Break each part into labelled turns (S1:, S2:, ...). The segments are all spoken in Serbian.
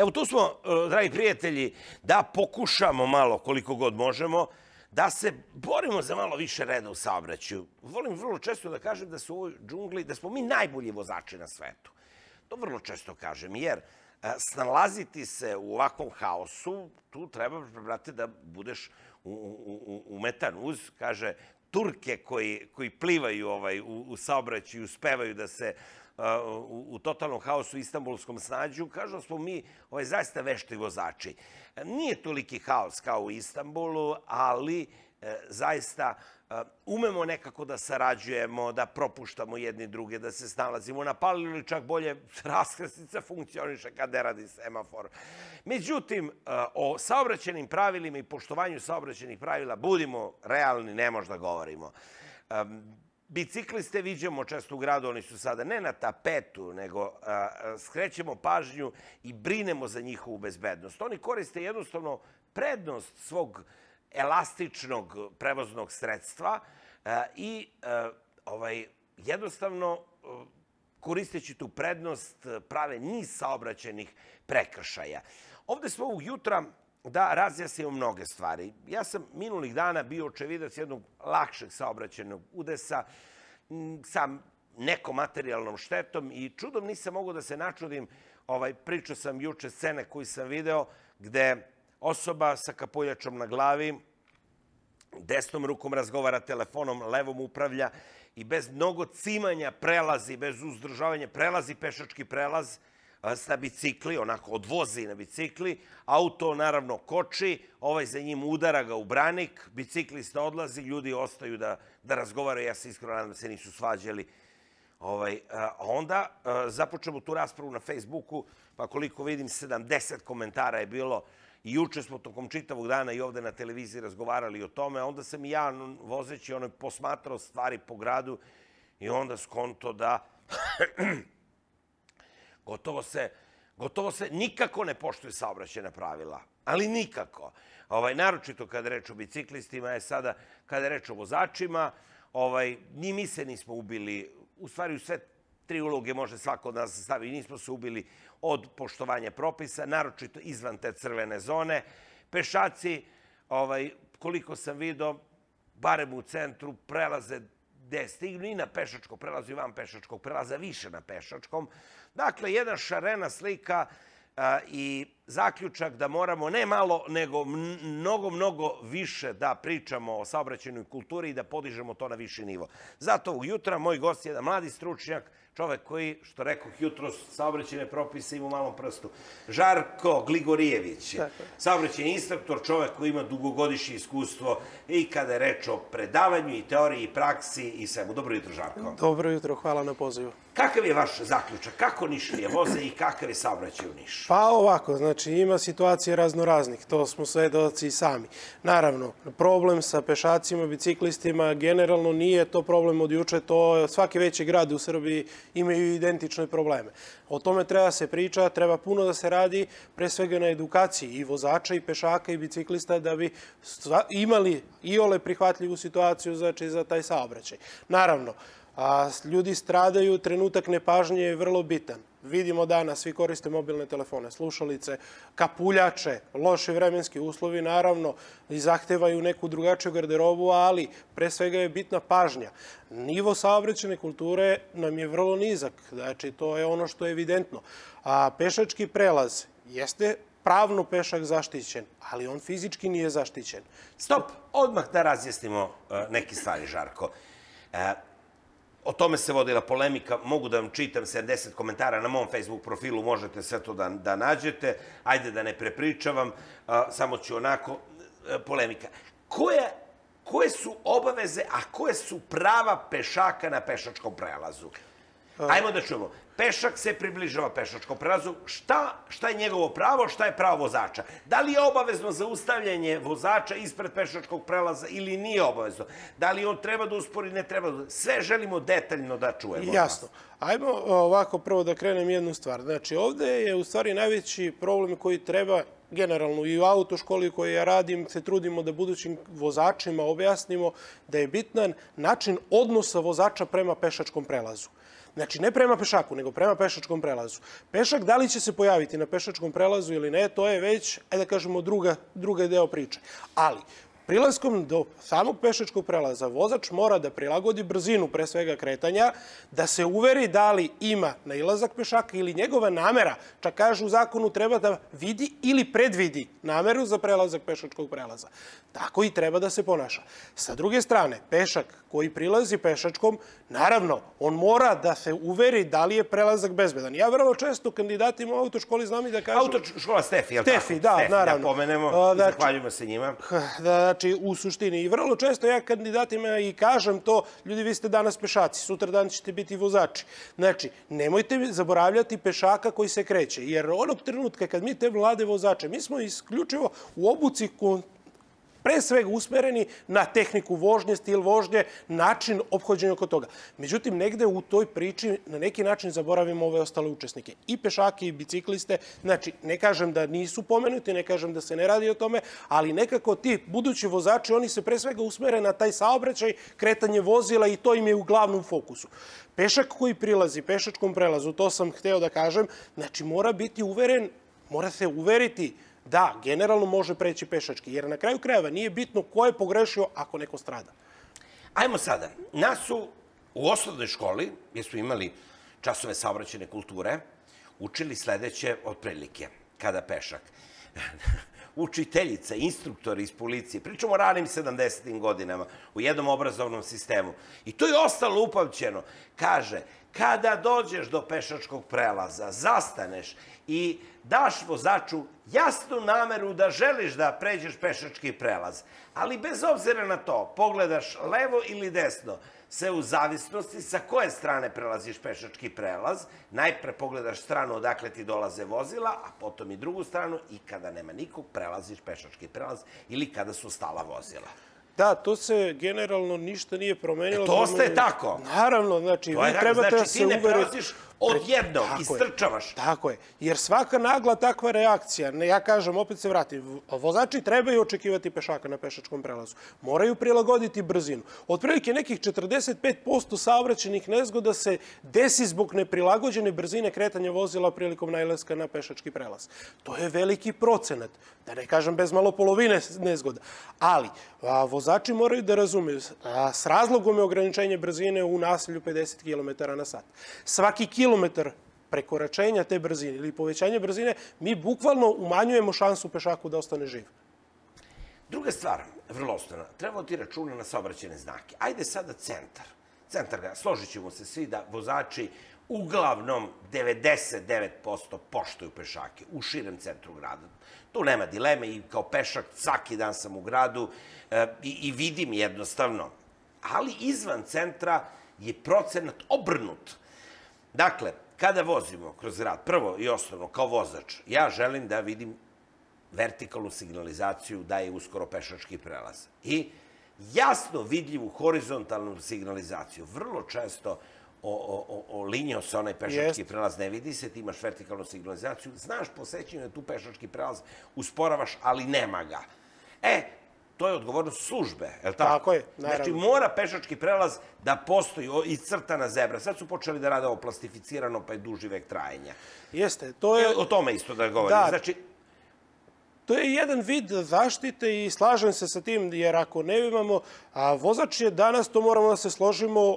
S1: Evo, tu smo, dragi prijatelji, da pokušamo malo, koliko god možemo, da se borimo za malo više reda u saobraćaju. Volim vrlo često da kažem da su u ovoj džungli, da smo mi najbolji vozači na svetu. To vrlo često kažem, jer snalaziti se u ovakvom haosu, tu treba, brate, da budeš umetan uz, kaže, Turke koji plivaju u saobraćaju, uspevaju da se u totalnom haosu istanbulskom snađu, kažu da smo mi zaista vešti vozači. Nije toliki haos kao u Istanbulu, ali zaista umemo nekako da sarađujemo, da propuštamo jedni druge, da se snalazimo na palu ili čak bolje raskrsnica funkcioniše kad ne radi semafor. Međutim, o saobraćajnim pravilima i poštovanju saobraćajnih pravila budimo realni, ne možda govorimo. Bicikliste viđamo često u gradu, oni su sada ne na tapetu, nego skrećemo pažnju i brinemo za njihovu bezbednost. Oni koriste jednostavno prednost svog elastičnog prevoznog sredstva i jednostavno koristeći tu prednost prave niz saobraćajnih prekršaja. Ovde smo ovog jutra da razjasnimo mnoge stvari. Ja sam minulih dana bio očevidac jednog lakšeg saobraćajnog udesa sa nekom materijalnom štetom i čudom nisam mogao da se načudim. Pričao sam juče scene koju sam video gde osoba sa kapuljačom na glavi desnom rukom razgovara telefonom, levom upravlja i bez mnogo cimanja prelazi, bez uzdržavanja, prelazi pešački prelaz sa bicikli, onako odvozi na bicikli, auto naravno koči, za njim udara ga u branik, biciklista odlazi, ljudi ostaju da razgovaraju, ja se iskreno nadam da se nisu svađali. Onda započemo tu raspravu na Facebooku, pa koliko vidim 70 komentara je bilo i juče smo tokom čitavog dana i ovde na televiziji razgovarali o tome, onda sam i ja vozeći posmatrao stvari po gradu i onda skonto da gotovo se nikako ne poštuju saobraćajna pravila, ali nikako. Naročito kada je reč o biciklistima, sada kada je reč o vozačima, ni mi se nismo ubili, u stvari u sve tri uloge može svako od nas stavi, nismo se ubili od poštovanja propisa, naročito izvan te crvene zone. Pešaci, koliko sam vidio, barem u centru, prelaze gde stignu i na pešačkom prelazu i van pešačkog prelaza, više na pešačkom. Dakle, jedna šarena slika i zaključak da moramo ne malo, nego mnogo više da pričamo o saobraćajnoj kulturi i da podižemo to na viši nivo. Zato ovog jutra moj gost je jedan mladi stručnjak, čovek koji, što rekoh jutros, saobraćajne propise ima u malom prstu. Žarko Gligorijević, saobraćajni instruktor, čovek koji ima dugogodišnje iskustvo i kada je reč o predavanju i teoriji i praksi i svemu. Dobro jutro, Žarko.
S2: Dobro jutro, hvala na pozivu.
S1: Kakav je vaš zaključak? Kako Nišlije voze i kakav je saobraćaj u Nišu?
S2: Pa ovako, znači ima situacije raznoraznih, to smo svedoci i sami. Naravno, problem sa pešacima, biciklistima, generalno nije to problem od juče, to svaki veći grad u Srbiji imaju identične probleme. O tome treba se priča, treba puno da se radi, pre svega na edukaciji i vozača, i pešaka, i biciklista, da bi imali iole prihvatljivu situaciju za taj saobraćaj. Naravno, ljudi stradaju, trenutak nepažnje je vrlo bitan. Vidimo danas, svi koriste mobilne telefone, slušalice, kapuljače, loši vremenski uslovi, naravno, i zahtevaju neku drugačiju garderobu, ali pre svega je bitna pažnja. Nivo saobraćajne kulture nam je vrlo nizak, znači to je ono što je evidentno. A pešački prelaz jeste pravno pešak zaštićen, ali on fizički nije zaštićen.
S1: Stop, odmah da razjasnimo neke stvari, Žarko. O tome se vodila polemika, mogu da vam čitam 70 komentara na mom Facebook profilu, možete sve to da nađete, ajde da ne prepričavam, samo ću onako, polemika. Koje su obaveze, a koje su prava pešaka na pešačkom prelazu? Ajmo da čujemo. Pešak se približava pešačkom prelazu. Šta je njegovo pravo, šta je pravo vozača? Da li je obavezno zaustavljanje vozača ispred pešačkog prelaza ili nije obavezno? Da li on treba da uspori, ne treba da... Sve želimo detaljno da čujemo.
S2: Jasno. Ajmo ovako prvo da krenem jednu stvar. Znači, ovde je u stvari najveći problem koji treba generalno i u autoškoli koju ja radim se trudimo da budućim vozačima objasnimo da je bitan način odnosa vozača prema pešačkom prelazu. Znači, ne prema pešaku, nego prema pešačkom prelazu. Pešak, da li će se pojaviti na pešačkom prelazu ili ne, to je već, da kažemo, druga deo priče. Ali, prilaskom do samog pešačkog prelaza vozač mora da prilagodi brzinu, pre svega kretanja, da se uveri da li ima nailazak pešaka ili njegova namera, čak kaže u zakonu, treba da vidi ili predvidi nameru za prelazak pešačkog prelaza. Tako i treba da se ponaša. Sa druge strane, pešak koji prilazi pešačkom, naravno, on mora da se uveri da li je prelazak bezbedan. Ja vrlo često kandidatima u autoškoli znam i da kažem...
S1: Autoškola Stefi, je li tako?
S2: Stefi, da, naravno.
S1: Da pomenemo i zahvaljujemo se njima.
S2: Znači, u suštini. I vrlo često ja kandidatima i kažem to, ljudi, vi ste danas pešaci, sutra dan ćete biti vozači. Znači, nemojte zaboravljati pešaka koji se kreće, jer onog trenutka kad mi te mlade vozače, mi smo isključivo u obuci pre svega usmereni na tehniku vožnje, stil vožnje, način ophođenja oko toga. Međutim, negde u toj priči na neki način zaboravimo ove ostale učesnike. I pešake i bicikliste, znači ne kažem da nisu pomenuti, ne kažem da se ne radi o tome, ali nekako ti budući vozači, oni se pre svega usmere na taj saobraćaj, kretanje vozila i to im je u glavnom fokusu. Pešak koji prilazi pešačkom prelazu, to sam hteo da kažem, znači mora biti uveren, mora se uveriti da, generalno može preći pešački, jer na kraju krajeva nije bitno ko je pogrešio ako neko strada.
S1: Ajmo sada. Nas su u osnovnoj školi, gdje smo imali časove saobraćajne kulture, učili sledeće otprilike, kada pešak. Učiteljica, instruktori iz policije, pričamo o ranim 70. godinama, u jednom obrazovnom sistemu. I to je ostalo upamćeno. Kaže, kada dođeš do pešačkog prelaza, zastaneš i daš vozaču jasnu nameru da želiš da pređeš pešački prelaz, ali bez obzira na to, pogledaš levo ili desno, sve u zavisnosti sa koje strane prelaziš pešački prelaz, najpre pogledaš stranu odakle ti dolaze vozila, a potom i drugu stranu i kada nema nikog prelaziš pešački prelaz ili kada su stala vozila.
S2: Da, to se generalno ništa nije promenilo.
S1: To ostaje tako?
S2: Naravno, znači vi trebate da se uveriti...
S1: Znači ti ne prelaziš odjednom, istrčavaš.
S2: Tako je, jer svaka nagla takva reakcija, ja kažem, opet se vratim, vozači trebaju očekivati pešaka na pešačkom prelazu. Moraju prilagoditi brzinu. Otprilike nekih 45% saobraćajnih nezgoda se desi zbog neprilagođene brzine kretanja vozila prilikom nailaska na pešački prelaz. To je veliki procenat, da ne kažem bez malo polovine nezgoda. Ali, vozači moraju da razumeju, s razlogom je ograničenje brzine u naselju 50 km na sat. Svaki kilometar prekoračenja te brzine ili povećanja brzine, mi bukvalno umanjujemo šansu pešaku da ostane živ.
S1: Druga stvar, vrlo osnovna, treba ti računa na saobraćajne znake. Ajde sada centar. Centar ga, složit ćemo se svi da vozači uglavnom 99% poštuju pešake u širem centru grada. Tu nema dileme i kao pešak svaki dan sam u gradu i vidim jednostavno. Ali izvan centra je procenat obrnut. Dakle, kada vozimo kroz grad, prvo i osnovno, kao vozač, ja želim da vidim vertikalnu signalizaciju da je uskoro pešački prelaz. I jasno vidljivu horizontalnu signalizaciju. Vrlo često linijom se onaj pešački prelaz ne vidi se, ti imaš vertikalnu signalizaciju, znaš po sećanju da tu pešački prelaz usporavaš, ali nema ga. To je odgovornost službe, je li tako?
S2: Tako je, naravno.
S1: Znači, mora pešački prelaz da postoji iscrtana zebra. Sad su počeli da rade ovo plastificirano, pa je duži vek trajanja.
S2: Jeste, to je...
S1: O tome isto da govorim. Znači,
S2: to je jedan vid zaštite i slažem se sa tim, jer ako ne imamo, vozač je danas, to moramo da se složimo,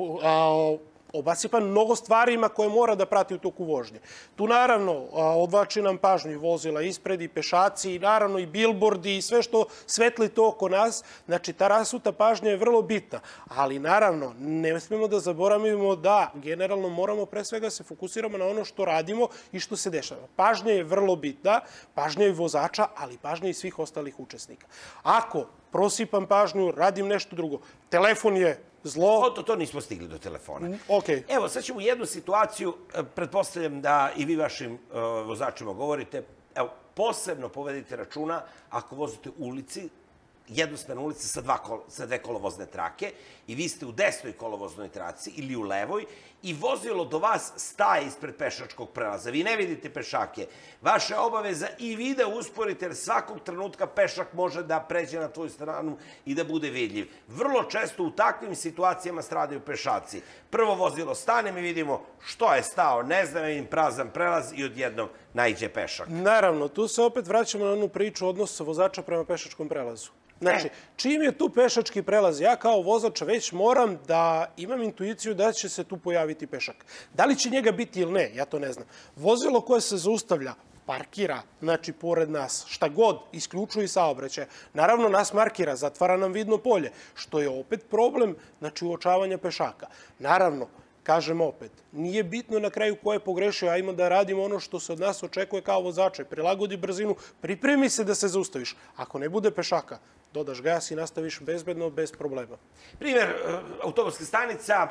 S2: obasipan mnogo stvarima koje mora da prati u toku vožnje. Tu naravno odvlači nam pažnju i vozila ispred i pešaci i naravno i bilbordi i sve što svetli to oko nas. Znači ta rasuta pažnja je vrlo bitna. Ali naravno ne smemo da zaboravimo da generalno moramo pre svega se fokusiramo na ono što radimo i što se dešava. Pažnja je vrlo bitna, pažnja je vozača, ali pažnja i svih ostalih učesnika. Ako prosipam pažnju, radim nešto drugo, telefon je zlo.
S1: To nismo stigli do telefona.
S2: Okej.
S1: Evo, sad ćemo jednu situaciju, pretpostavljam da i vi vašim vozačima govorite, evo, posebno povedite računa ako vozite u ulici, jednosmerna ulica sa dve kolovozne trake i vi ste u desnoj kolovoznoj traci ili u levoj i vozilo do vas staje ispred pešačkog prelaza. Vi ne vidite pešake. Vaša obaveza i vi da usporite, jer svakog trenutka pešak može da pređe na tvoju stranu i da bude vidljiv. Vrlo često u takvim situacijama stradaju pešaci. Prvo vozilo stane, mi vidimo što je stao, ne znam, vidim prazan prelaz i odjednom naiđe pešak.
S2: Naravno, tu se opet vraćamo na onu priču odnosa vozača prema pešačkom prelazu. Znači, čim je tu pešački prelaz, ja kao vozač već moram da imam intuiciju da će se tu pojaviti pešak. Da li će njega biti ili ne, ja to ne znam. Vozilo koje se zaustavlja, parkira, znači, pored nas, šta god, isključuje saobraćaj. Naravno, nas markira, zatvara nam vidno polje, što je opet problem, znači, uočavanja pešaka. Naravno, kažem opet, nije bitno na kraju ko je pogrešio, ajmo da radimo ono što se od nas očekuje kao vozače. Prilagodi brzinu, pripremi se da se zaustaviš. Ako ne bude pešaka, dodaš gas i nastaviš bezbedno, bez problema.
S1: Primjer, autobuska stanica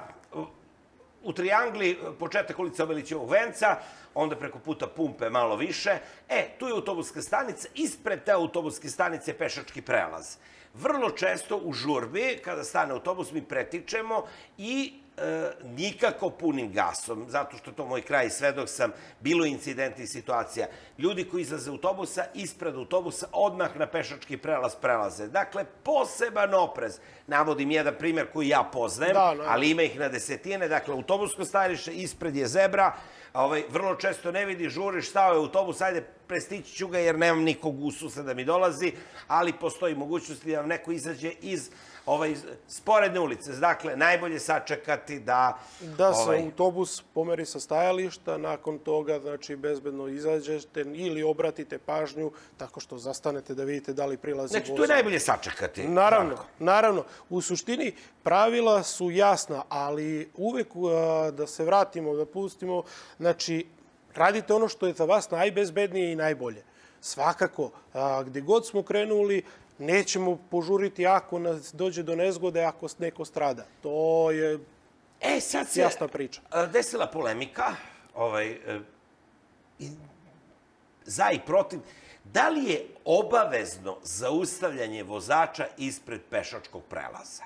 S1: u Trijangli, početak ulica Obelićevog venca, onda preko puta Pumpe malo više. Tu je autobuska stanica, ispred te autobuske stanice je pešački prelaz. Vrlo često u žurbi, kada stane autobus, mi pretičemo i nikako punim gasom, zato što to moj kraj svedok sam, bilo incidenti i situacija. Ljudi koji izlaze autobusa, ispred autobusa, odmah na pešački prelaz prelaze. Dakle, poseban oprez. Navodim jedan primjer koji ja poznajem, ali ima ih na desetine. Dakle, autobusko stajalište, ispred je zebra, vrlo često ne vidi, žuriš, stao je autobus, ajde, prestići ću ga jer nemam nikog u sused da mi dolazi, ali postoji mogućnost da vam neko izađe iz sporedne ulice. Dakle, najbolje sačekati da...
S2: Da se autobus pomeri sa stajališta, nakon toga, znači, bezbedno izađete ili obratite pažnju tako što zastanete da vidite da li prilazi vozač.
S1: Znači, tu je najbolje sačekati.
S2: Naravno. U suštini, pravila su jasna, ali uvek da se vratimo, da pustimo, znači, radite ono što je za vas najbezbednije i najbolje. Svakako, gde god smo krenuli, nećemo požuriti ako nas dođe do nezgode, ako neko strada. To je jasna priča.
S1: Sad se desila polemika za i protiv. Da li je obavezno zaustavljanje vozača ispred pešačkog prelaza?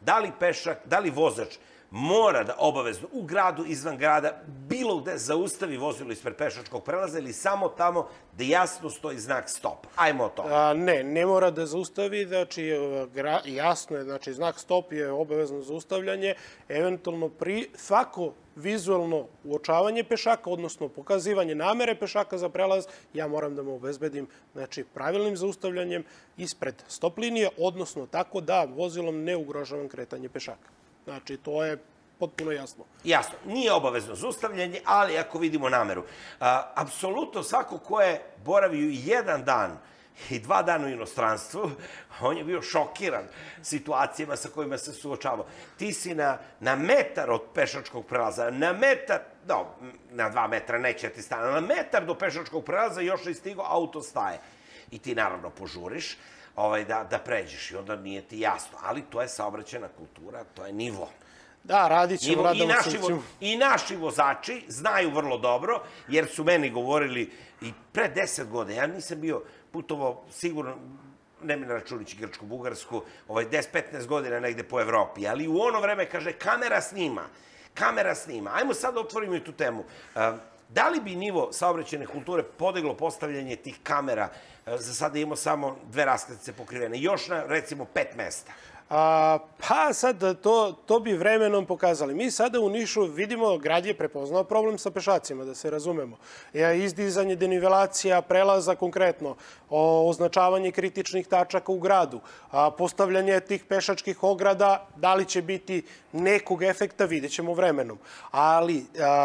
S1: Da li vozač mora da obavezno u gradu, izvan grada, bilo gde zaustavi vozilo ispred pešačkog prelaza ili samo tamo gde jasno stoji znak stop? Ajmo o tome.
S2: Ne mora da zaustavi, znači jasno je, znači znak stop je obavezno zaustavljanje, eventualno pri svako vizualno uočavanje pešaka, odnosno pokazivanje namere pešaka za prelaz, ja moram da mu obezbedim, znači, pravilnim zaustavljanjem ispred stop linije, odnosno tako da vozilom ne ugrožavam kretanje pešaka. Znači, to je potpuno jasno.
S1: Jasno. Nije obavezno zaustavljanje, ali ako vidimo nameru. Apsolutno svako ko je boravio jedan dan i 2 dana u inostranstvu, on je bio šokiran situacijama sa kojima se suočavao. Ti si na metar od pešačkog prelaza, na metar, na 2 metra neće ti stane, na metar do pešačkog prelaza još je stigao, auto staje. I ti naravno požuriš da pređeš i onda nije ti jasno. Ali to je saobraćajna kultura, to je nivo.
S2: Da, radit ćemo, radamo se.
S1: I naši vozači znaju vrlo dobro, jer su meni govorili i pre 10 godina, ja nisam bio putovao sigurno, ne mi računići Grčku, Bugarsku, 10-15 godina negde po Evropi, ali u ono vreme, kaže, kamera snima. Ajmo sad da otvorimo i tu temu. Da li bi nivo saobraćajne kulture podiglo postavljanje tih kamera? Za sada imamo samo 2 raskrsnice pokrivene, još na, recimo, 5 mesta.
S2: Pa sad, to bi vremenom pokazali. Mi sada u Nišu vidimo, grad je prepoznao problem sa pešacima, da se razumemo. Izdizanje denivelacija, prelaza konkretno, označavanje kritičnih tačaka u gradu, postavljanje tih pešačkih ograda, da li će biti nekog efekta, vidjet ćemo vremenom. Ali,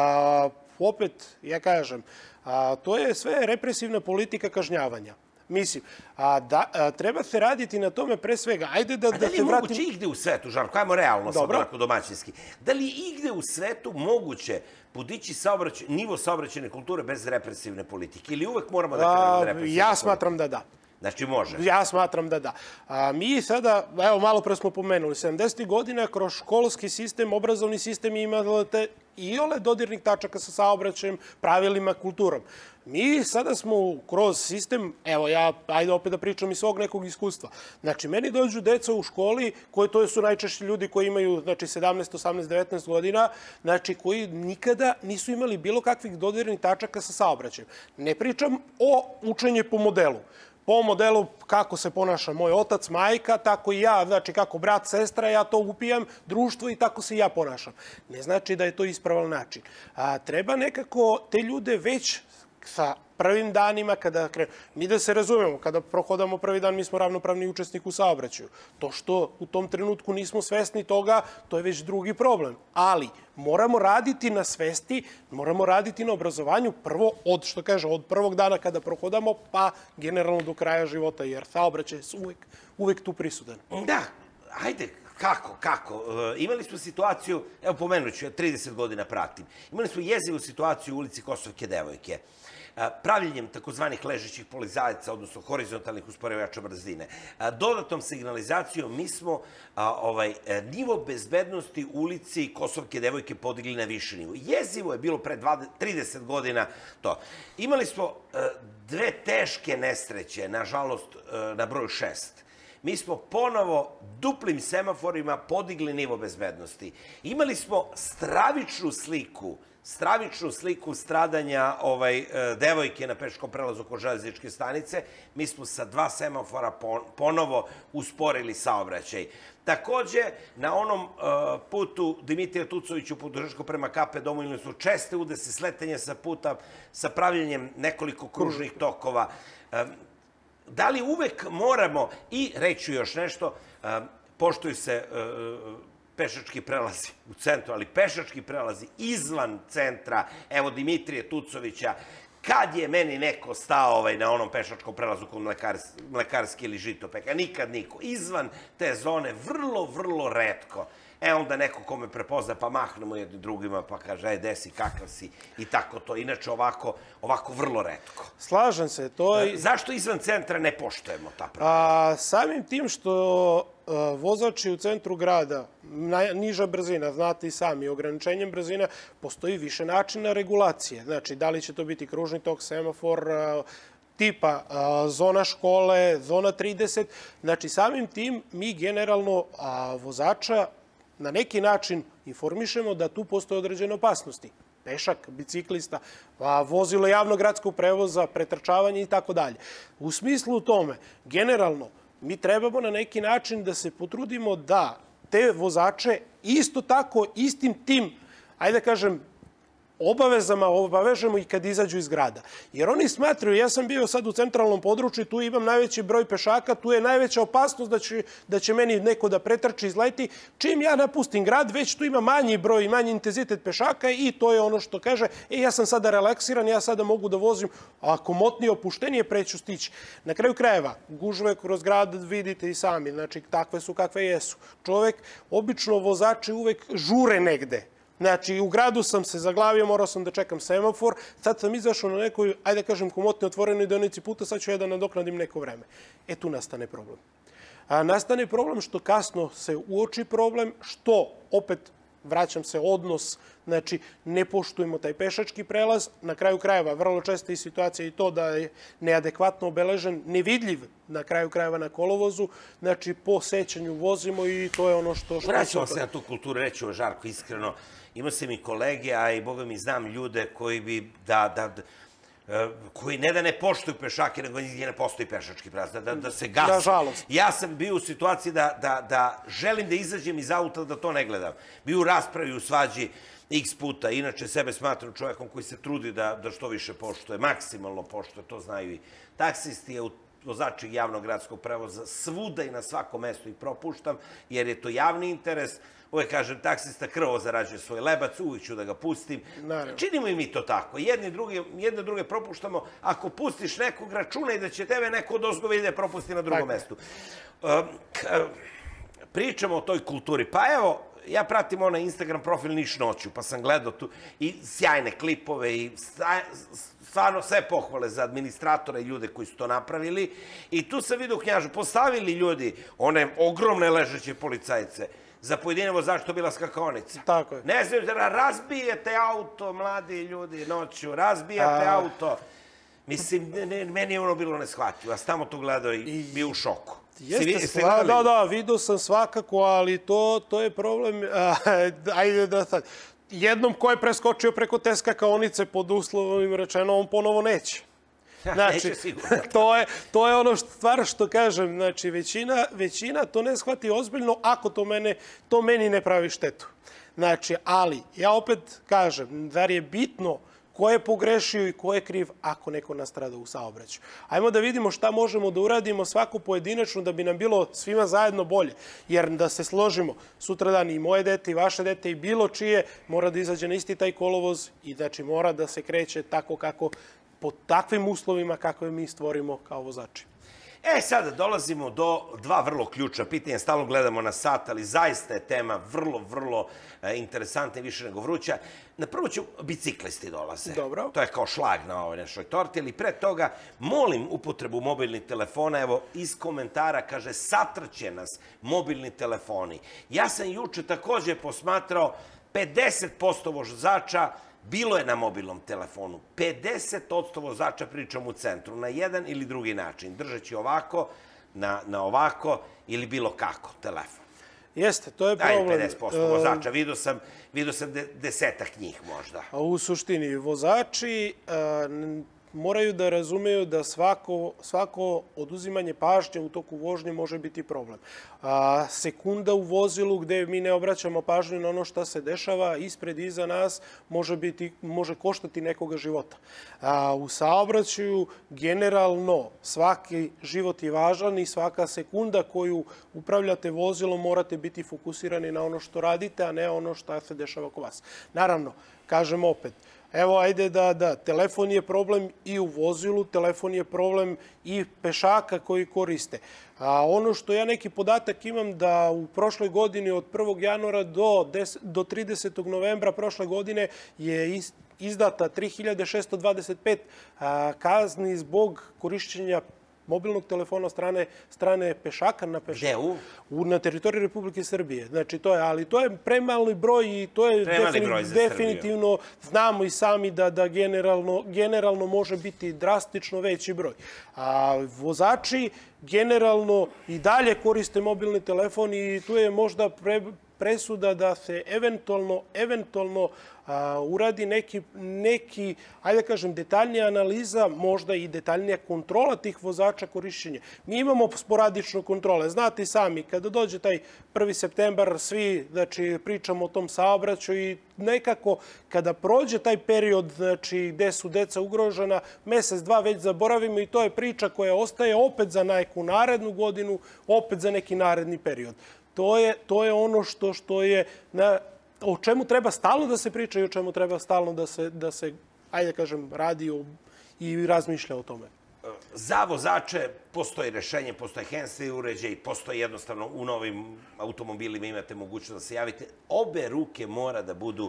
S2: opet, ja kažem, to je sve represivna politika kažnjavanja. Mislim, treba se raditi na tome pre svega. Ajde da se vratim...
S1: A da li je moguće igde u svetu, Žarko, ajmo realno sad onako domaćinski, da li je igde u svetu moguće podići nivo saobraćajne kulture bez represivne politike? Ili uvek moramo da krenemo represivne politike?
S2: Ja smatram da da.
S1: Znači može?
S2: Ja smatram da da. Mi sada, evo malo pre smo pomenuli, 70. godina kroz školski sistem, obrazovni sistem imate iole dodirnih tačaka sa saobraćajem, pravilima, kulturom. Mi sada smo kroz sistem, evo ja, ajde opet da pričam iz svog nekog iskustva. Znači, meni dođu deca u školi, to su najčešće ljudi koji imaju, znači, 17, 18, 19 godina, znači, koji nikada nisu imali bilo kakvih dodirnih tačaka sa saobraćajem. Ne pričam o učenju po modelu. Po modelu kako se ponaša moj otac, majka, tako i ja, znači kako brat, sestra, ja to upijam, društvo i tako se i ja ponašam. Ne znači da je to ispravan način. Treba nekako te ljude već sa prvim danima kada krenu. Mi da se razumemo, kada prohodamo prvi dan, mi smo ravnopravni učesnik u saobraćaju. To što u tom trenutku nismo svesni toga, to je već drugi problem. Ali moramo raditi na svesti, moramo raditi na obrazovanju prvo od prvog dana kada prohodamo, pa generalno do kraja života, jer saobraćaj je uvek tu prisutan.
S1: Da, ajde, kako? Imali smo situaciju, evo pomenut ću, ja 30 godina pratim, imali smo jezivu situaciju u ulici Kosovke devojke. Pravljenjem takozvanih ležećih policajaca, odnosno horizontalnih usporivača brzine, dodatnom signalizacijom mi smo nivo bezbednosti u ulici Kosovke devojke podigli na viši nivo. Jezivo je bilo pre 30 godina to. Imali smo dve teške nesreće, nažalost, na broju 6. Mi smo ponovo duplim semaforima podigli nivo bezbednosti. Imali smo stravičnu sliku stradanja devojke na pešačkom prelazu kod železničke stanice. Mi smo sa 2 semafora ponovo usporili saobraćaj. Takođe, na onom putu Dimitrija Tucovića u Podužačku prema KP Domu imali smo česte udese, sletanje sa puta sa pravljenjem nekoliko kružnih tokova. Da li uvek moramo, i reću još nešto, poštuju se pešački prelazi u centru, ali pešački prelazi izvan centra, evo Dimitrije Tucovića, kad je meni neko stao na onom pešačkom prelazu kod Mlekarske ili Žitopeka, nikad niko. Izvan te zone vrlo retko. Onda neko ko me prepozna, pa mahnemo jedni drugima, pa kaže, aj, desi, kakav si, i tako to. Inače, ovako vrlo retko.
S2: Slažem se, to je...
S1: Zašto izvan centra ne poštujemo ta pravila?
S2: Samim tim što vozači u centru grada, niža brzina, znate i sami, ograničenjem brzina, postoji više načina regulacije. Znači, da li će to biti kružni tok, semafor, tipa zona škole, zona 30. Znači, samim tim mi generalno vozača na neki način informišemo da tu postoje određene opasnosti. Pešak, biciklista, vozilo javnog gradskog prevoza, pretrčavanje i tako dalje. U smislu tome, generalno, mi trebamo na neki način da se potrudimo da te vozače isto tako, istim tim, ajde da kažem, obavezama obavežemo i kad izađu iz grada. Jer oni smatraju, ja sam bio sad u centralnom području, tu imam najveći broj pešaka, tu je najveća opasnost da će meni neko da pretrči, izleti. Čim ja napustim grad, već tu ima manji broj i manji intenzitet pešaka i to je ono što kaže, ja sam sada relaksiran, ja sada mogu da vozim, a komotnije, opuštenije preću stići. Na kraju krajeva, gužve kroz grad vidite i sami, znači takve su kakve jesu. Čovek, obično vozači uvek žure negde. Znači, u gradu sam se zaglavio, morao sam da čekam semafor, sad sam izašao na nekoj, ajde da kažem, komotnoj otvorenoj deonici puta, sad ću ja da nadoknadim neko vreme. Tu nastane problem. Nastane problem što kasno se uoči problem, što opet, vraćam se, odnos, znači, ne poštujemo taj pešački prelaz, na kraju krajeva, vrlo česta je situacija i to da je neadekvatno obeležen, nevidljiv na kraju krajeva na kolovozu, znači, po sećanju vozimo i to je ono što...
S1: Vraćamo se na tu kulturu, reću, Žarko, iskreno, imao sam i kolege, a i boga mi znam ljude koji bi koji ne da ne poštuju pešake, nego nigdje ne postoji pešački prelaz, da se gasi.
S2: Nažalost.
S1: Ja sam bio u situaciji da želim da izađem iz auta da to ne gledam. Bio u raspravi, u svađi x puta. Inače, sebe smatram čovjekom koji se trudi da što više poštuje, maksimalno poštuje, to znaju i taksisti, vozači javnog gradskog prevoza, svuda i na svakom mestu ih propuštam, jer je to javni interes. Uvijek kažem, taksista krvo zarađuje svoj lebac, uvijek ću da ga pustim. Činimo i mi to tako. Jedne druge propuštamo. Ako pustiš nekog, računaj da će tebe neko odozgo vidjeti da propusti na drugom mestu. Pričamo o toj kulturi. Pa evo, ja pratim onaj Instagram profil Niš noću, pa sam gledao tu i sjajne klipove i stvarno sve pohvale za administratore i ljude koji su to napravili. I tu sam vidio, Knjažu, postavili ljudi one ogromne ležeće policajce. za pojedine vozače to bila skakaonica.
S2: Tako je.
S1: Ne znam, razbijete auto, mladi ljudi, noću, razbijate auto. Mislim, meni je ono bilo neshvatljivo. Ja sam tamo to gledao i bio u šoku.
S2: Da, vidio sam svakako, ali to je problem. Ajde da sad. Jednom ko je preskočio preko te skakaonice pod uslovima rečeno, on ponovo neće.
S1: Neće sigurno.
S2: To je ono stvar što kažem. Znači, većina to ne shvati ozbiljno ako to meni ne pravi štetu. Znači, ali ja opet kažem, zar je bitno ko je pogrešio i ko je kriv ako neko nastrada u saobraćaju. Ajmo da vidimo šta možemo da uradimo svako pojedinačno da bi nam bilo svima zajedno bolje. Jer da se složimo, sutradan i moje dete i vaše dete i bilo čije mora da izađe na isti taj kolovoz i znači mora da se kreće tako kako, pod takvim uslovima kakve mi stvorimo kao vozači.
S1: Sada dolazimo do dva vrlo ključna pitanja. Stalno gledamo na sat, ali zaista je tema vrlo interesantna i više nego vruća. Na prvo ću biciklisti dolaze.
S2: Dobro.
S1: To je kao šlag na ovoj našoj torti, ali pre toga molim upotrebu mobilnih telefona. Evo, iz komentara kaže satrće nas mobilni telefoni. Ja sam juče takođe posmatrao 50% vozača bilo je na mobilnom telefonu. 50% vozača, pričam u centru, na jedan ili drugi način. Držeći ovako, na ovako ili bilo kako telefon.
S2: Jeste, to je problem.
S1: Daj 50% vozača, vidio sam desetak njih možda.
S2: U suštini, vozači moraju da razumeju da svako oduzimanje pažnje u toku vožnje može biti problem. Sekunda u vozilu gde mi ne obraćamo pažnju na ono šta se dešava ispred i iza nas može koštati nekoga života. U saobraćaju generalno svaki život je važan i svaka sekunda koju upravljate vozilom morate biti fokusirani na ono što radite, a ne ono šta se dešava oko vas. Naravno, kažem opet, evo, ajde da, telefon je problem i u vozilu, telefon je problem i pešaka koji koriste. Ono što ja neki podatak imam da u prošloj godini od 1. januara do 30. novembra prošle godine je izdata 3625 kazni zbog korišćenja mobilnog telefona strane pešaka na pešaku.
S1: Gde?
S2: Na teritoriji Republike Srbije. Znači, to je premali broj i to je definitivno, znamo i sami da generalno može biti drastično veći broj. Vozači generalno i dalje koriste mobilni telefon i tu je možda presuda da se eventualno uradi neki, ajde da kažem, detaljnija analiza, možda i detaljnija kontrola tih vozača korišćenja. Mi imamo sporadično kontrole. Znate i sami, kada dođe taj 1. septembar, svi pričamo o tom saobraćaju i nekako kada prođe taj period gde su deca ugrožena, mesec, dva već zaboravimo i to je priča koja ostaje opet za neku narednu godinu, opet za neki naredni period. To je ono što je, o čemu treba stalno da se priča i o čemu treba stalno da se, ajde da kažem, radi i razmišlja o tome.
S1: Za vozače postoji rešenje, postoje hands-free uređaj, postoji jednostavno u novim automobilima imate mogućnost da se javite. Obe ruke mora da budu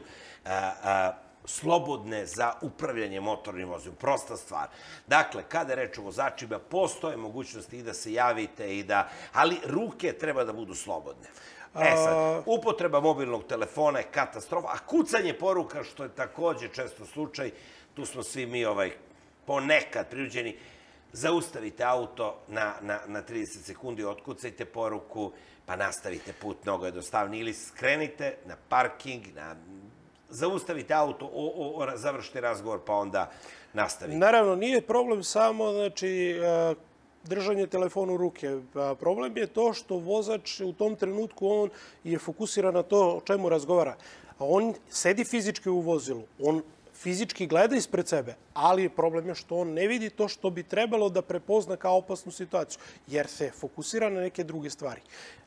S1: slobodne za upravljanje motornim vozilom. Prosta stvar. Dakle, kada je reč o vozačima, postoje mogućnosti i da se javite, ali ruke treba da budu slobodne. Sad, upotreba mobilnog telefona je katastrofa, a kucanje poruka, što je takođe često slučaj, tu smo svi mi ponekad prinuđeni, zaustavite auto na 30 sekundi, otkucajte poruku, pa nastavite put, mnogo jednostavnije, ili skrenite na parking, zaustavite auto, završite razgovor, pa onda nastavite.
S2: Naravno, nije problem samo, držanje telefona u ruke. Problem je to što vozač u tom trenutku, on je fokusiran na to o čemu razgovara. On sedi fizički u vozilu, on fizički gleda ispred sebe, ali problem je što on ne vidi to što bi trebalo da prepozna kao opasnu situaciju, jer se fokusira na neke druge stvari.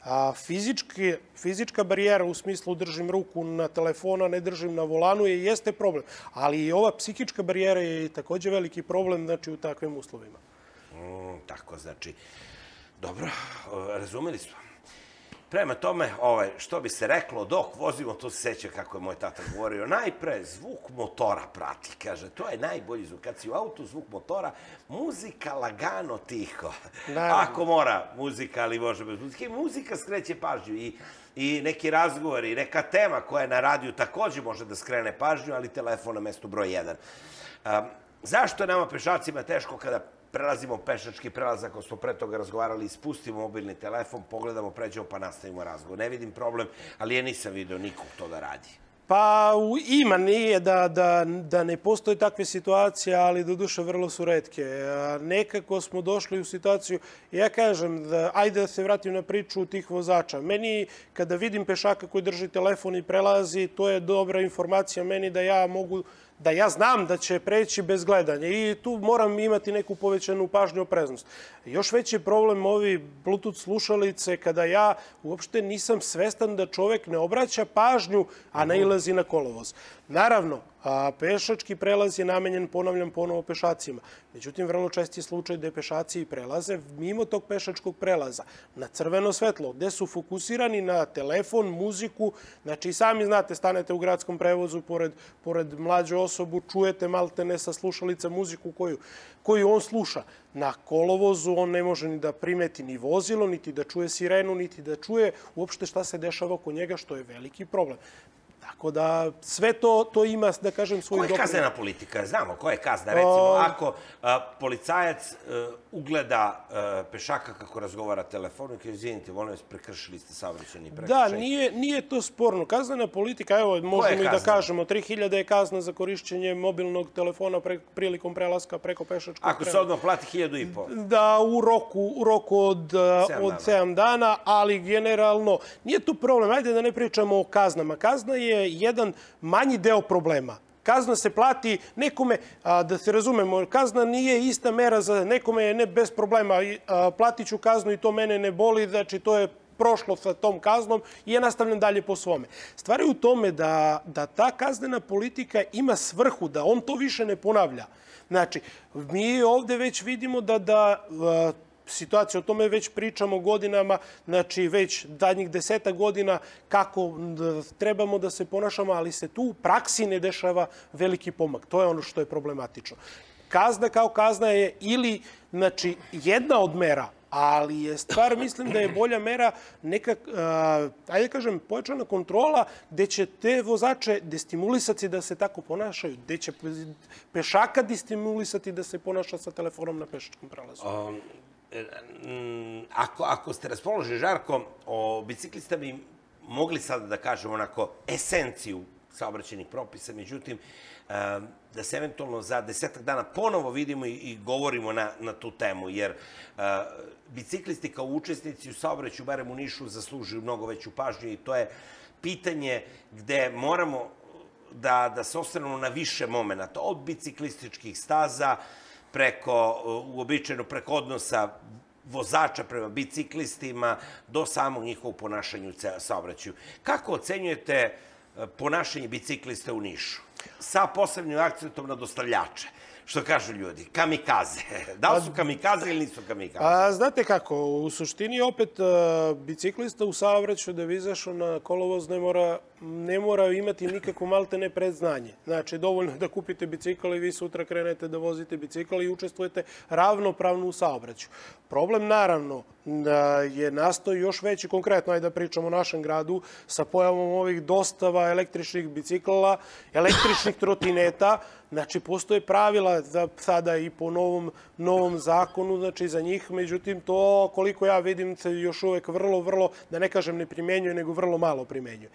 S2: Fizička barijera u smislu držim ruku na telefona, ne držim na volanu jeste problem, ali i ova psihička barijera je takođe veliki problem u takvim uslovima.
S1: Tako, dobro, razumeli smo. Prema tome, što bi se reklo, dok vozimo, to se seća kako je moj tata govorio, najpre zvuk motora prati, kaže, to je najbolji zvuk. Kad si u autu, zvuk motora, muzika lagano, tiho. Ako mora muzika, ali može bez muzike, muzika skreće pažnju i neki razgovor i neka tema koja je na radiju takođe može da skrene pažnju, ali telefon na mestu broj 1. Zašto je nama pešacima teško kada prelazimo pešački prelaz, ako smo pre toga razgovarali, spustimo mobilni telefon, pogledamo, pređemo pa nastavimo razgovor. Ne vidim problem, ali ja nisam vidio nikog to da radi.
S2: Pa ima, nije da ne postoje takve situacije, ali doduše vrlo su retke. Nekako smo došli u situaciju, ja kažem, ajde da se vratim na priču tih vozača. Meni, kada vidim pešaka koji drži telefon i prelazi, to je dobra informacija meni da ja znam da će preći bez gledanja i tu moram imati neku povećanu pažnju, opreznost. Još veći je problem ovi Bluetooth slušalice kada ja uopšte nisam svestan da čovek ne obraća pažnju, a nailazi na kolovoz. Naravno, pešački prelaz je namenjen, ponavljam, ponovo pešacima. Međutim, vrlo čest je slučaj da pešaci prelaze mimo tog pešačkog prelaza na crveno svetlo, gde su fokusirani na telefon, muziku. Znači, sami znate, stanete u gradskom prevozu pored mlađe osobu, čujete maltene sa slušalica muziku koju on sluša. Na kolovozu on ne može ni da primeti ni vozilo, niti da čuje sirenu, niti da čuje uopšte šta se dešava oko njega, što je veliki problem. Tako da sve to ima, da kažem, svoju doprinu.
S1: Koja je kaznena politika? Znamo koja je kazna. Recimo, ako policajac ugleda pešaka kako razgovara telefonu i kaže, izvinite, volim vas, prekršili ste saobraćajni prekršaj.
S2: Da, nije to sporno. Kaznena politika, evo, možemo i da kažemo, 3.000 je kazna za korišćenje mobilnog telefona prilikom prelaska preko pešačkog prelaza.
S1: Ako se odmah plati 1.500?
S2: Da, u roku od 7 dana, ali generalno nije tu problem. Ajde da ne pričamo o kaznama. Kazna je jedan manji deo problema. Kazna se plati nekome, da se razumemo, kazna nije ista mera za nekome, je ne bez problema. Platit ću kaznu i to mene ne boli, znači to je prošlo sa tom kaznom i ja nastavljam dalje po svome. Stvar je u tome da ta kaznena politika ima svrhu, da on to više ne ponavlja. Znači, mi ovde već vidimo da situacija, o tome već pričamo godinama, znači već zadnjih 10 godina kako trebamo da se ponašamo, ali se tu u praksi ne dešava veliki pomak. To je ono što je problematično. Kazna kao kazna je ili, znači, jedna od mera, ali je stvar, mislim da je bolja mera neka, ajde kažem, pojačana kontrola gde će te vozače destimulisati da se tako ponašaju, gde će pešaka destimulisati da se ponaša sa telefonom na pešačkom prelazu.
S1: Ako ste raspoloženi, Žarko, o biciklista bi mogli sada da kažemo onako esenciju saobraćajnih propisa, međutim, da se eventualno za 10 dana ponovo vidimo i govorimo na tu temu, jer biciklisti kao učesnici u saobraćaju, barem u Nišu, zaslužuju mnogo veću pažnju i to je pitanje gde moramo da se osvrnemo na više momenta, od biciklističkih staza, uobičajeno preko odnosa vozača prema biciklistima do samog njihovog ponašanja u saobraćaju. Kako ocenjujete ponašanje biciklista u Nišu? Sa posebnim akcentom na dostavljače, što kažu ljudi, kamikaze. Da li su kamikaze ili nisu kamikaze?
S2: Znate kako, u suštini opet biciklista u saobraćaju da bi izašao na kolovoz ne mora imati nikakvo maltene predznanje. Znači, dovoljno je da kupite bicikl i vi sutra krenete da vozite bicikl i učestvujete ravnopravno u saobraćaju. Problem, naravno, je nastao još veći, konkretno, ajde da pričamo o našem gradu, sa pojavom ovih dostava električnih bicikla, električnih trotineta. Znači, postoje pravila sada i po novom zakonu, znači za njih, međutim, to, koliko ja vidim, se još uvek vrlo, da ne kažem ne primenjuje, nego vrlo malo primenjuje.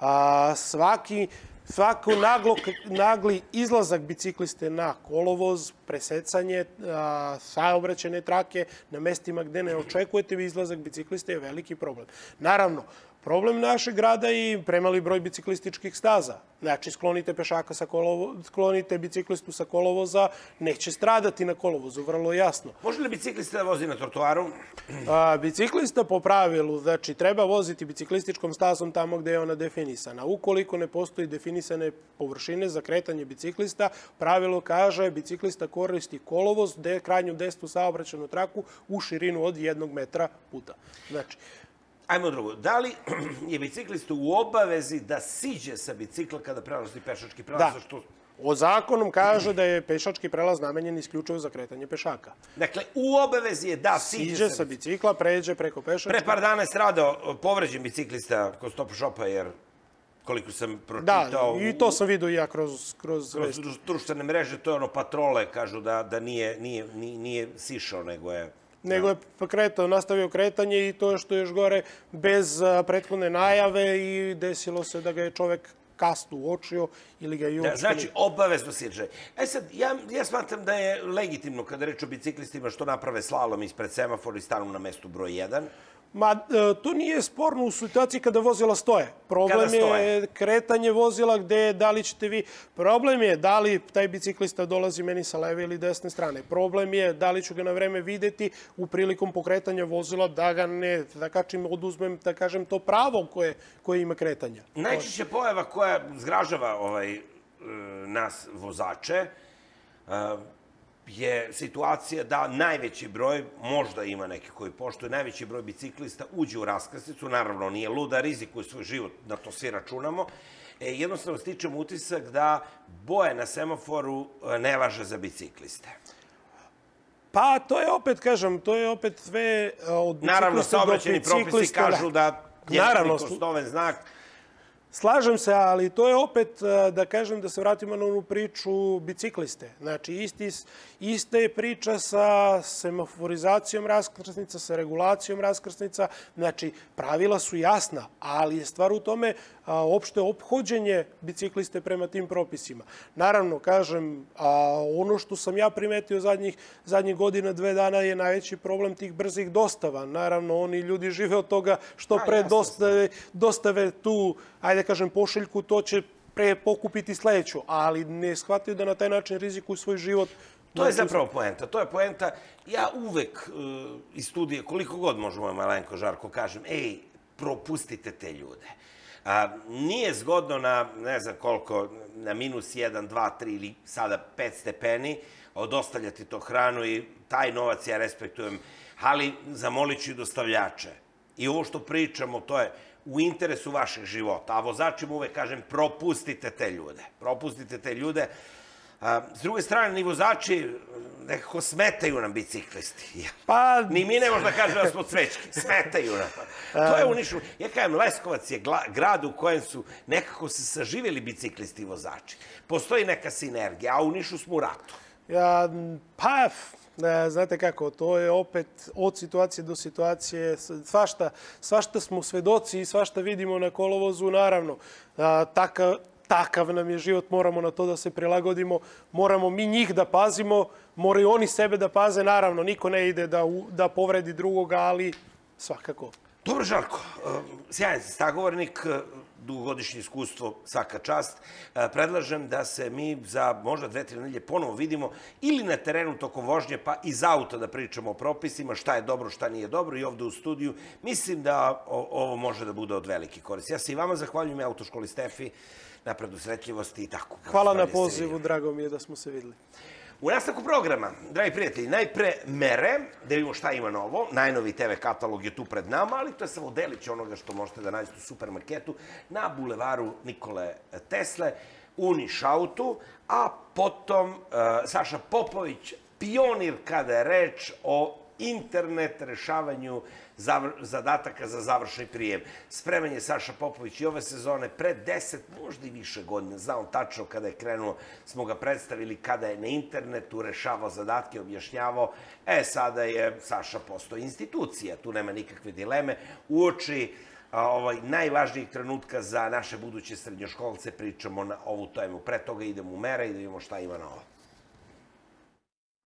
S2: Svako nagli izlazak bicikliste na kolovoz, presecanje saobraćajne trake na mestima gde ne očekujete izlazak bicikliste je veliki problem. Naravno, problem našeg grada je i premali broj biciklističkih staza. Znači, sklonite biciklistu sa kolovoza, neće stradati na kolovozu, vrlo jasno.
S1: Može li biciklista da vozi na trotoaru?
S2: Biciklista po pravilu, znači, treba voziti biciklističkom stazom tamo gde je ona definisana. Ukoliko ne postoji definisane površine za kretanje biciklista, pravilo kaže biciklista koristi kolovoz, krajnju desnu saobraćajnu traku u širinu od 1 metra puta. Znači,
S1: Ajmo drugo. Da li je biciklista u obavezi da siđe sa bicikla kada prelazi pešački prelaz?
S2: Da. O zakonom kaže da je pešački prelaz namenjen isključivo za kretanje pešaka.
S1: Dakle, u obavezi je da
S2: siđe sa bicikla, pređe preko pešačka.
S1: Pre par dana je stradao povređen biciklista kod stop shopa, jer koliko sam pročitao...
S2: Da, i to sam vidio i ja kroz
S1: društvene mreže, to je ono patrole, kažu da nije sišao, nego je...
S2: Nego je kretao, nastavio kretanje i to što je još gore bez prethodne najave i desilo se da ga je čovek kastu uočio ili ga je uočio.
S1: Znači, obavezno siđe. Sad, ja smatram da je legitimno kada reč o biciklistima što naprave slalom ispred semafora i stanu na mestu broj 1.
S2: Ma, to nije sporno u situaciji kada vozila stoje. Problem je kretanje vozila gde, da li ćete vi... Problem je da li taj biciklista dolazi meni sa leve ili desne strane. Problem je da li ću ga na vreme videti u prilikom pokretanja vozila, da ga ne, da kačim, oduzmem, da kažem, to pravo koje ima kretanja.
S1: Najčešća pojava koja zgražava nas vozače je situacija da najveći broj, možda ima neki koji poštuje, najveći broj biciklista uđe u raskrsnicu, naravno nije luda, rizikuje svoj život, na to svi računamo. Jednostavno stičemo utisak da boje na semaforu ne važe za bicikliste.
S2: Pa, to je opet, kažem, to je opet sve od biciklista do biciklista.
S1: Naravno, saobraćajni propisi kažu da je neprikosnoven znak.
S2: Slažem se, ali to je opet, da kažem, da se vratimo na onu priču bicikliste. Znači, ista je priča sa semaforizacijom raskrsnica, sa regulacijom raskrsnica. Znači, pravila su jasna, ali je stvar u tome opšte ophođenje bicikliste prema tim propisima. Naravno, kažem, ono što sam ja primetio zadnjih godina, 2 dana je najveći problem tih brzih dostava. Naravno, oni ljudi žive od toga što pre dostave tu, ajde kažem, pošiljku, to će pre pokupiti sledeću, ali ne shvataju da na taj način rizikuju svoj život.
S1: To je zapravo poenta. To je poenta. Ja uvek iz studije, koliko god možemo malenko žarko kažem, propustite te ljude. Nije zgodno na, ne znam koliko, na -1, 2, 3 ili sada 5 stepeni odostavljati to hranu i taj novac ja respektujem, ali zamolit ću i dostavljače. I ovo što pričamo, to je u interesu vašeg života. A vozačima uvek kažem, propustite te ljude. Propustite te ljude. S druge strane, ni vozači nekako smetaju nam biciklisti. Ni mi ne možda kažem da smo cvećki. Smetaju nam. To je u Nišu. Ja kažem, Leskovac je grad u kojem su nekako se saživjeli biciklisti i vozači. Postoji neka sinergija, a u Nišu smo u ratu.
S2: Pa, znate kako, to je opet od situacije do situacije, svašta smo svedoci i svašta vidimo na kolovozu, naravno. Takav nam je život, moramo na to da se prilagodimo, moramo mi njih da pazimo, moraju oni sebe da paze, naravno, niko ne ide da povredi drugoga, ali svakako.
S1: Dobro, Žarko, sjajan si sagovornik, dugogodišnje iskustvo, svaka čast. Predlažem da se mi za možda 2-3 nedelje ponovo vidimo ili na terenu tokom vožnje, pa iz auta da pričamo o propisima, šta je dobro, šta nije dobro i ovde u studiju. Mislim da ovo može da bude od velike koristi. Ja se i vama zahvaljujem, Autoškoli Stefi, na predusretljivosti i tako.
S2: Hvala na pozivu, drago mi je da smo se videli.
S1: U nastavku programa, dragi prijatelji, najpre mere, da vidimo šta ima novo. Najnovi TV katalog je tu pred nama, ali to je samo delić onoga što možete da nađete u supermarketu na bulevaru Nikole Tesle u Nišautu, a potom Saša Popović, pionir kada je reč o internet rešavanju zadataka za završni prijem. Spreman je Saša Popović i ove sezone pre 10, možda i više godina. Znao tačno kada je krenuo, smo ga predstavili kada je na internetu rešavao zadatke, objašnjavao. Sada je Saša postao institucija, tu nema nikakve dileme. Uoči najvažnijih trenutka za naše buduće srednjoškolce pričamo na ovu temu. Pre toga idemo u mere i da vidimo šta ima novo.